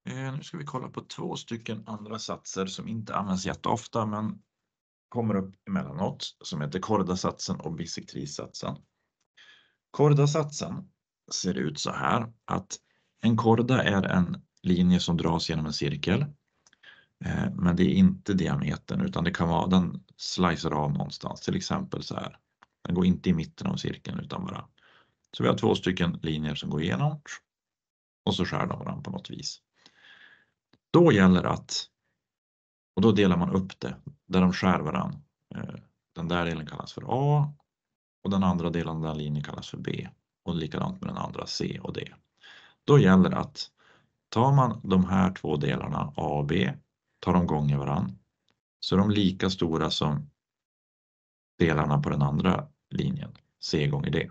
Nu ska vi kolla på 2 stycken andra satser som inte används jätteofta men kommer upp emellanåt, som heter kordasatsen och bisektrissatsen. Kordasatsen ser ut så här att en korda är en linje som dras genom en cirkel. Men det är inte diametern utan det kan vara den slicer av någonstans, till exempel så här. Den går inte i mitten av cirkeln utan bara. Så vi har 2 stycken linjer som går igenom och så skär de varandra på något vis. Då gäller att, och då delar man upp det där de skär varandra. Den där delen kallas för A och den andra delen av den linjen kallas för B. Och likadant med den andra C och D. Då gäller att tar man de här 2 delarna A och B, tar de gånger varandra, så är de lika stora som delarna på den andra linjen, C gånger D.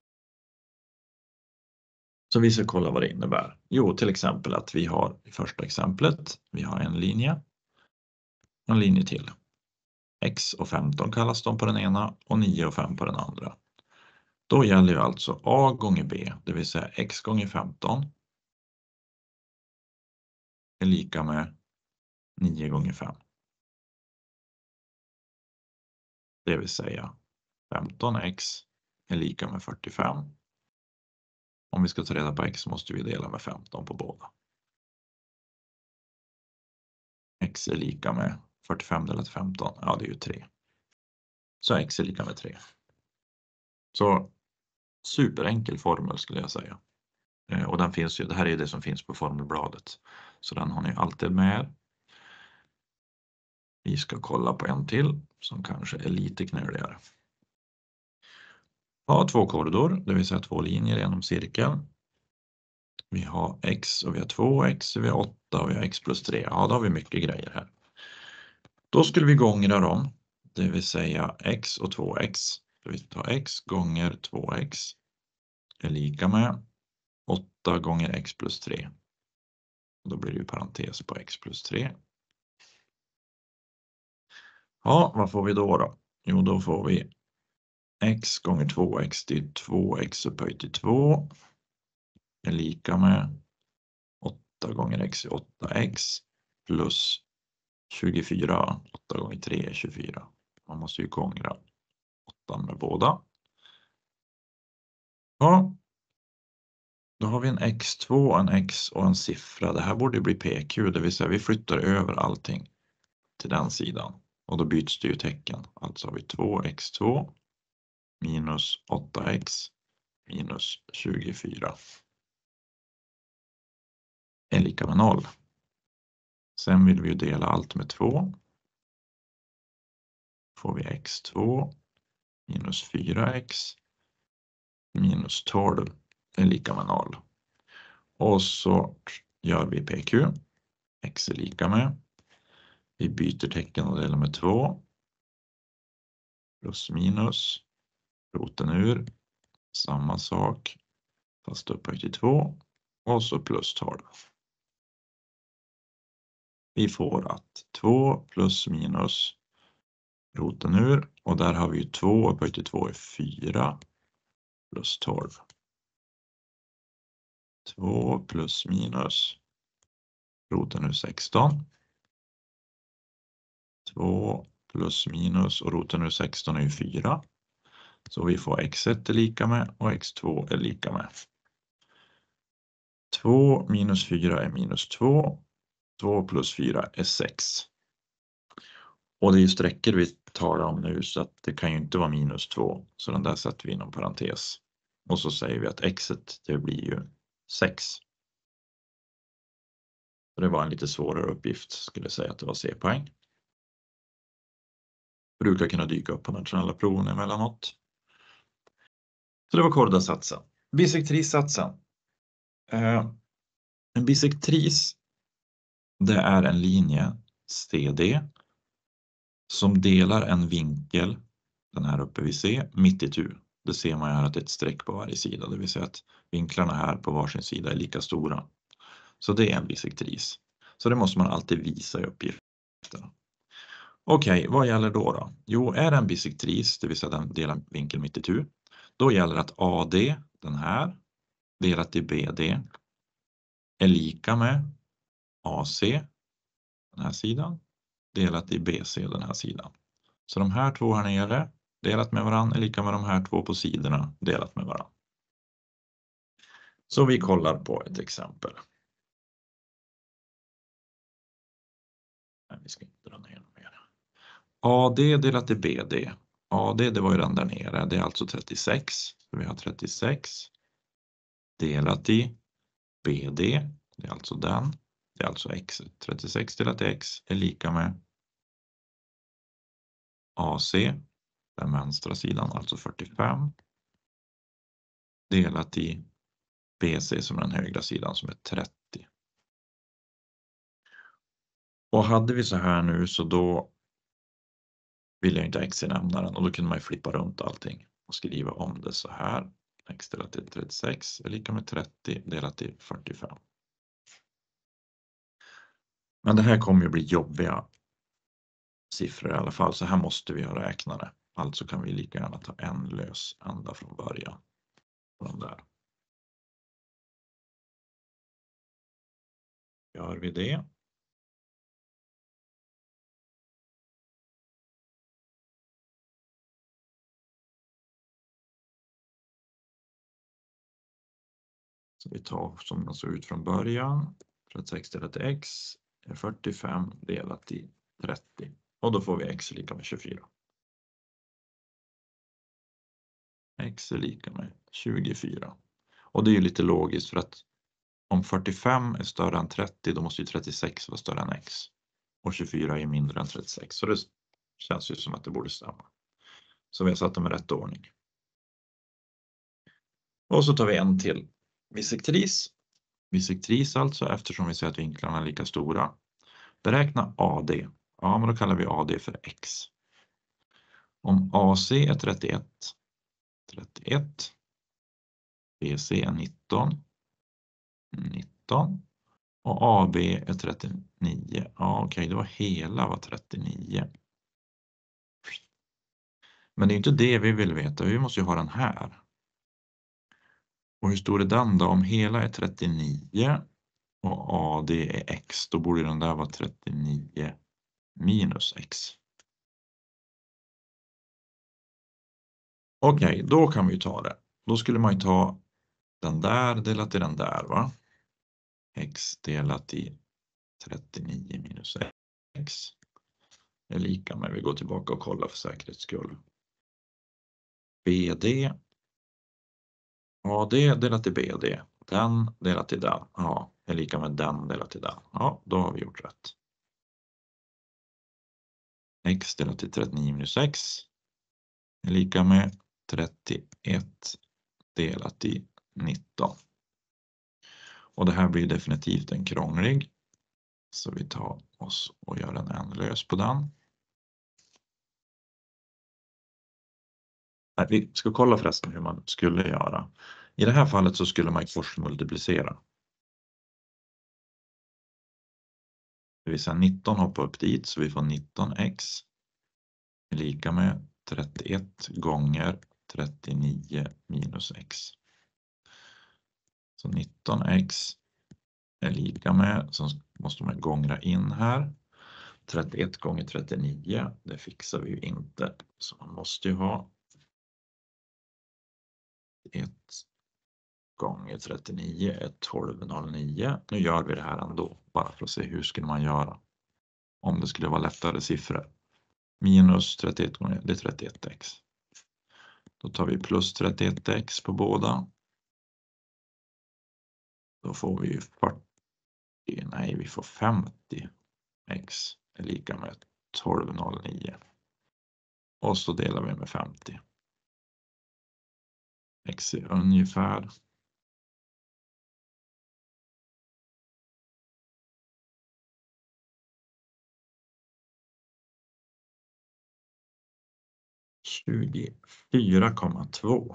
Så vi ska kolla vad det innebär. Jo, till exempel att vi har i första exemplet, vi har en linje till. X och 15 kallas de på den ena och 9 och 5 på den andra. Då gäller ju alltså A gånger B, det vill säga X gånger 15 är lika med 9 gånger 5. Det vill säga 15x är lika med 45. Om vi ska ta reda på x måste vi dela med 15 på båda. X är lika med 45 delat 15, ja det är ju 3. Så x är lika med 3. Så superenkel formel skulle jag säga. Och den finns ju, det här är det som finns på formelbladet. Så den har ni alltid med. Vi ska kolla på en till som kanske är lite knöligare. Vi har 2 kordor, det vill säga 2 linjer genom cirkeln. Vi har x och vi har 2x och vi har 8 och vi har x plus 3. Ja, då har vi mycket grejer här. Då skulle vi gångra dem, det vill säga x och 2x. Så vi tar x gånger 2x är lika med 8 gånger x plus 3. Då blir det ju parentes på x plus 3. Ja, vad får vi då? Jo, då får vi x gånger 2x, det är 2x upphöjt till 2 är lika med 8 gånger x är 8x plus 24. 8 gånger 3 är 24. Man måste ju gångra 8 med båda. Ja, då har vi en x2, en x och en siffra. Det här borde bli pq, det vill säga vi flyttar över allting till den sidan. Och då byts det ju tecken. Alltså har vi 2x2 minus 8x minus 24 är lika med 0. Sen vill vi ju dela allt med 2. Får vi x2 minus 4x minus 12 är lika med 0. Och så gör vi pq. X är lika med. Vi byter tecken och delar med 2. Plus minus. Roten ur. Samma sak. Fast upphöjt till 2. Och så plus 12. Vi får att 2 plus minus roten ur. Och där har vi ju 2 upphöjt till 2 är 4. Plus 12. 2 plus minus roten ur 16. 2 plus minus och roten ur 16 är ju 4. Så vi får x1 är lika med och x2 är lika med. 2 minus 4 är minus 2. 2 plus 4 är 6. Och det är ju sträckor vi talar om nu så att det kan ju inte vara minus 2. Så den där sätter vi inom parentes. Och så säger vi att x1 det blir ju 6. Och det var en lite svårare uppgift, skulle jag säga att det var C-poäng. Brukar kunna dyka upp på nationella proven emellanåt. Så det var kordasatsen. Bisektrissatsen. En bisektris, det är en linje CD som delar en vinkel, den här uppe vi ser, mitt i tu. Det ser man här att det är ett streck på varje sida, det vill säga att vinklarna här på varsin sida är lika stora. Så det är en bisektris. Så det måste man alltid visa i uppgiften. Okej, vad gäller då? Jo, är det en bisektris, det vill säga den delar vinkel mitt i tu, då gäller att AD, den här, delat i BD är lika med AC den här sidan delat i BC den här sidan. Så de här två här nere delat med varann är lika med de här två på sidorna delat med varann. Så vi kollar på ett exempel. Nej, vi ska inte dra ner mer. AD delat i BD. AD det var ju den där nere, det är alltså 36. Så vi har 36 delat i BD, det är alltså den. Det är alltså x. 36 delat i x är lika med AC, den vänstra sidan, alltså 45. Delat i BC som är den högra sidan som är 30. Och hade vi så här nu så då vill jag inte ha x i nämnaren och då kunde man ju flippa runt allting och skriva om det så här. X delat till 36 är lika med 30 delat till 45. Men det här kommer ju bli jobbiga siffror i alla fall, så här måste vi ha räknare. Alltså kan vi lika gärna ta en lös ända från början på de där. Gör vi det. Så vi tar som den såg ut från början. 36 delat till x är 45 delat till 30. Och då får vi x lika med 24. X är lika med 24. Och det är ju lite logiskt för att om 45 är större än 30 då måste ju 36 vara större än x. Och 24 är mindre än 36. Så det känns ju som att det borde stämma. Så vi har satt dem i rätt ordning. Och så tar vi en till bisektris. Bisektris alltså eftersom vi säger att vinklarna är lika stora. Beräkna AD. Ja, men då kallar vi AD för x. Om AC är 31. BC är 19. Och AB är 39. Ja, okej, det var hela var 39. Men det är inte det vi vill veta. Vi måste ju ha den här. Och hur stor är den då? Om hela är 39 och AD är x, då borde den där vara 39 minus x. Okej, då kan vi ta det. Då skulle man ju ta den där delat i den där, va? X delat i 39 minus x är lika med, vi går tillbaka och kollar för säkerhets skull. BD. AD delat i BD. Den delat till den. Ja, är lika med den delat till den. Ja, då har vi gjort rätt. X delat till 39 minus x är lika med 31 delat i 19. Och det här blir definitivt en krånglig. Så vi tar oss och gör en ändlös på den. Nej, vi ska kolla förresten hur man skulle göra. I det här fallet så skulle man korsmultiplicera. Det vill säga 19 hoppar upp dit så vi får 19x är lika med 31 gånger 39 minus x. Så 19x är lika med, så måste man gångra in här. 31 gånger 39, det fixar vi ju inte. Så man måste ju ha 1 gånger 39 är 1209. Nu gör vi det här ändå, bara för att se hur skulle man göra. Om det skulle vara lättare siffror. Minus 31 gånger, det är 31x. Då tar vi plus 31x på båda. Då får vi 40, nej vi får 50x är lika med 1209. Och så delar vi med 50. X är ungefär 24,2.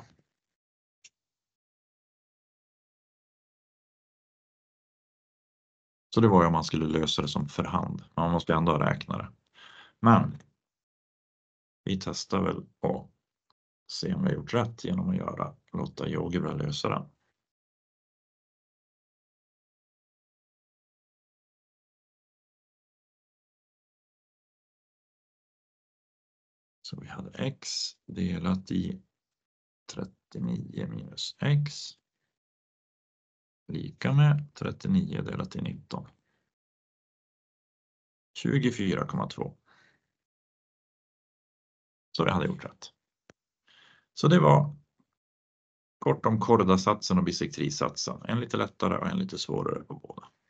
Så det var ju om man skulle lösa det som för hand. Man måste ändå räkna det. Men vi testar väl och se om vi har gjort rätt genom att låta GeoGebra lösa den. Så vi hade x delat i 39 minus x lika med 39 delat i 19. 24,2. Så det hade gjort rätt. Så det var kort om chordasatsen och bisektrisatsen. En lite lättare och en lite svårare på båda.